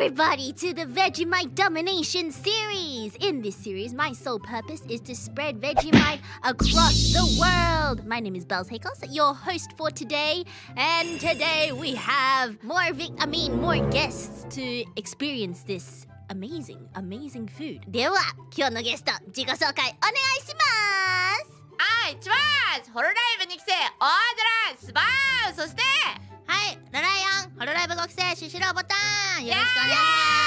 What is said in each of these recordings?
everybody to the Vegemite Domination series. In this series, my sole purpose is to spread Vegemite across the world. My name is Bells Hakos, your host for today, and today we have more guests to experience this amazing food. では、今日のゲスト自己紹介お願いします。 はい、チワーズホロライブ2期生オードラスバーそしてはい、ラライオンホロライブ5期生シシロボタンよろしくお願いし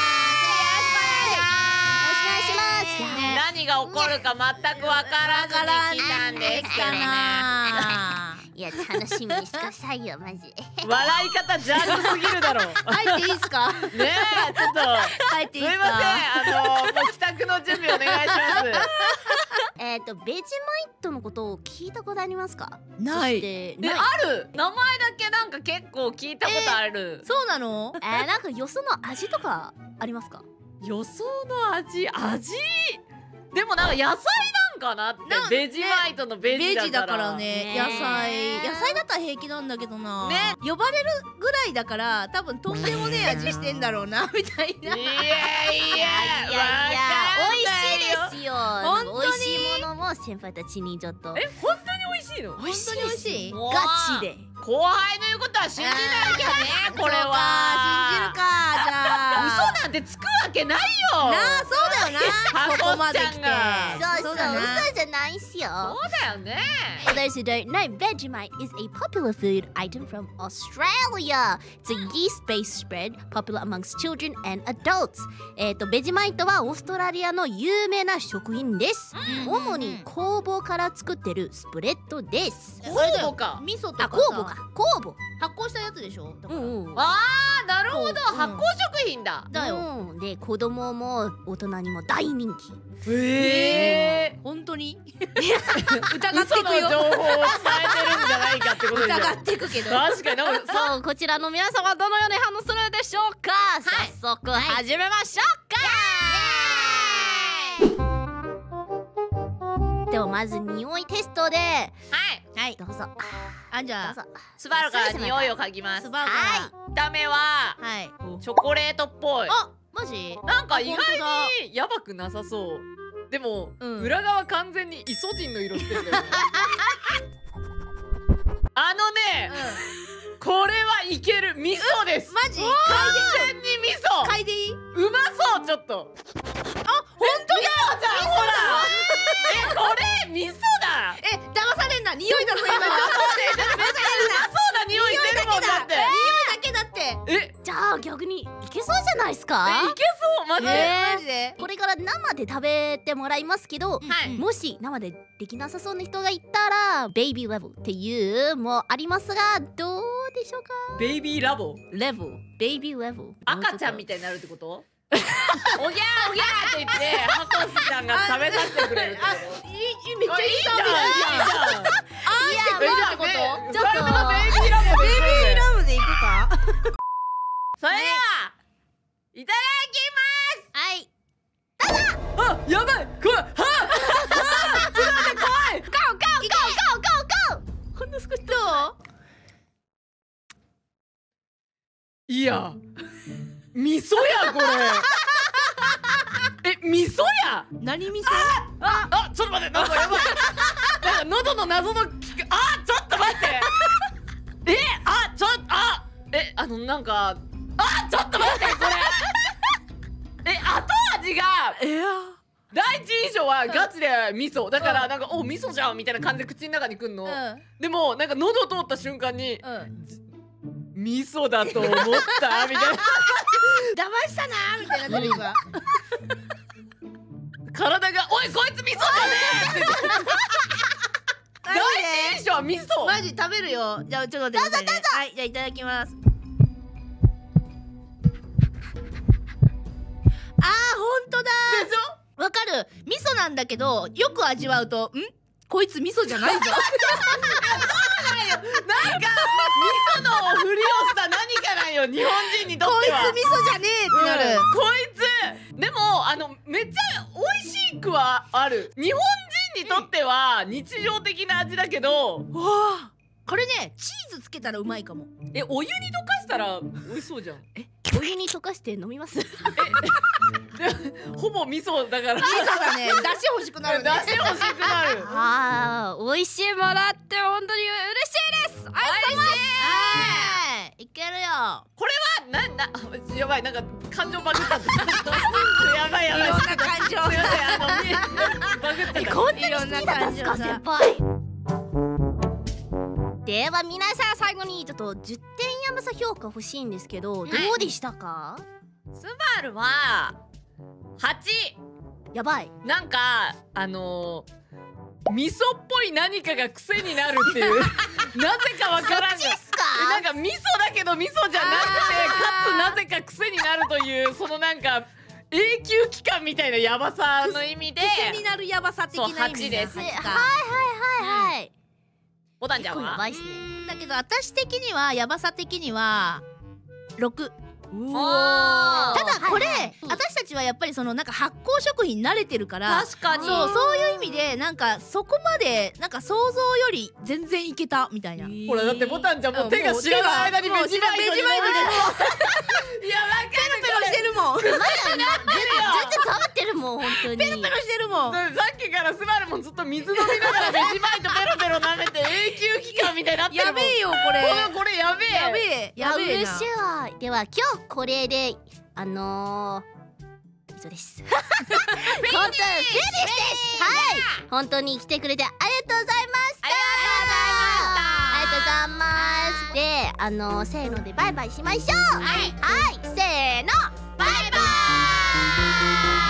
ます。 何が起こるか全くわからずに来たんですけどね。 いや、楽しみにしてくださいよ、マジ。 笑い方ジャンルすぎるだろう。 入っていいですか？ ねえ、ちょっと入っていいですか？ すいません、もう帰宅の準備お願いします。 ベジマイトのことを聞いたことありますか？ ない。 ある。名前だけなんか結構聞いたことある。 そうなの？ なんかよその味とかありますか？ 予想の味でもなんか野菜なんかなって、ベジマイトのベジだからね。野菜だったら平気なんだけどな。ね、呼ばれるぐらいだから多分とんでもねえ味してんだろうなみたいな。 いや美味しいですよ。美味しいものも先輩たちにちょっと。 本当に美味しいの？ 本当に美味しい。 ガチで。 後輩の言うことは信じなきゃね。これは信じるか。じゃあ嘘なんてつくわけないよ。 なあ、そうだよな。ここまで来て。 そう嘘じゃないっすよ。 そうだよね。 For those who don't know, Vegemite is a popular food item from Australia. It's a yeast-based spread popular amongst children and adults. ベジマイトはオーストラリアの有名な食品です。主に酵母から作ってるスプレッドです。 酵母か。 味噌とかさ。 酵母。 発酵したやつでしょ？ ああ、なるほど。発酵食品だ。 だよ。 で、子供も大人にも大人気。 本当に疑ってくよ。嘘の情報を伝えてるんじゃないかってことでしょ。 疑ってくけど。 確かに。 そう、こちらの皆さんはどのように反応するでしょうか。早速始めましょうか。ではまず匂いテストで、 はい、 どうぞ。 じゃあスバルから匂いを嗅ぎます。 スバルから。 見た目はチョコレートっぽい。 あ、マジ？ なんか意外にやばくなさそう。でも裏側完全にイソジンの色してるんだよね。これはいける。味噌です。 マジ？ 完全に味噌。 嗅いでいい？ うまそう。ちょっと。 あ、本当だ。 じゃん、ほら。これ味噌だ。 騙されんな。匂いだぞ今。 うまそうな匂いしてるもんだって。 匂いだけだって。 じゃあ逆にいけそうじゃないですか？ いけそう。マジで。 これから生で食べてもらいますけど、もし生でできなさそうな人がいたらベイビーレベルっていうもありますが、どうでしょうか？ ベイビーラボベイビーレベル。 赤ちゃんみたいになるってこと？おぎゃーおぎゃーって言ってハコスちゃんが食べさせてくれるってこと？ めっちゃいいじゃん。ってこと？ ちょっとベイビーラボでいくか？ それではいただきます。 はい。 あ、やばい。怖い。ちょっと待って、怖い。 ゴーほんの少しどう？ いや、味噌やこれ。味噌や。 何味噌？ ちょっと待って、なんかやばい。なんか喉の謎のちょっと待って。なんかちょっと待って、これ。後味が第一印象はガチで味噌だから、なんかお味噌じゃんみたいな感じで口の中にくんの。でもなんか喉通った瞬間に味噌だと思ったみたいな。 騙したなみたいな今。 体がおいこいつ味噌じゃねえ。第一印象は味噌。 マジ食べるよ。じゃあちょっと待って。どうぞ。はい、じゃあいただきます。本当だ。 でしょ？ わかる。味噌なんだけどよく味わうとこいつ味噌じゃないぞ。 そうなんよ。なんか味噌のふりをした何かなんよ。日本人にとっては。 こいつ味噌じゃねえってなる。 こいつでもめっちゃ美味しくはある。日本人にとっては日常的な味だけど、 これねチーズつけたらうまいかも。 お湯に溶かしたら美味しそうじゃん。 お湯に溶かして飲みます。 でほぼ味噌だから。 味噌だね。出汁欲しくなるね。 出汁欲しくなる。 ああ、美味しいもらって本当に嬉しいです。ありがとうございます。 はい、いけるよ。 これはやばい、なんか感情バグっちゃった。やばいやばい。 いろんな感情すいません、バグっちゃった。 こんなに好きだったんですか、先輩。では皆さん、最後にちょっと10点山さ評価欲しいんですけど、どうでしたか？ スバルは8。 やばい。 なんか味噌っぽい何かが癖になるっていうなぜかわからんが、 そっちですか？ なんか味噌だけど味噌じゃなくて、かつなぜか癖になるという、そのなんか永久期間みたいなヤバさの意味で癖になるヤバさ的な意味そう8ですはいはいはいはい。 ボタンちゃんは結構やばいっすね。 だけど私的にはヤバさ的には6。 あーただこれ、 はいはい私たちはやっぱりそのなんか発酵食品慣れてるから確かにそういう意味でなんかそこまでなんか想像より全然いけたみたいな。 ほらだってボタンちゃんもう手が知らない間にベジマイトにベジマイトいやわかるペロしてるもん。 全然変わってるもん、本当に。 ペロペロしてるもん。 さっきからスバルもずっと水飲みながらベジマイトペロペロ舐めて永久期間みたいになってるもん。 やべえよこれ。 これやべえやべえやべえな。 嬉しいわ。では今日これで以上です。本当フィニッシュです。はい。本当に来てくれてありがとうございました。ありがとうございます。で、せーのでバイバイしましょう。はい。はい。せーの。バイバーイ。